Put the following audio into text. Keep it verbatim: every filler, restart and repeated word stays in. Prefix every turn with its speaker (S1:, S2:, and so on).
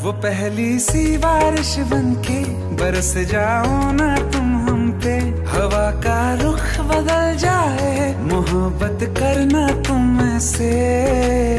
S1: वो पहली सी बारिश बनके बरस जाओ ना तुम हम पे, हवा का रुख बदल जाए मोहब्बत करना तुम से।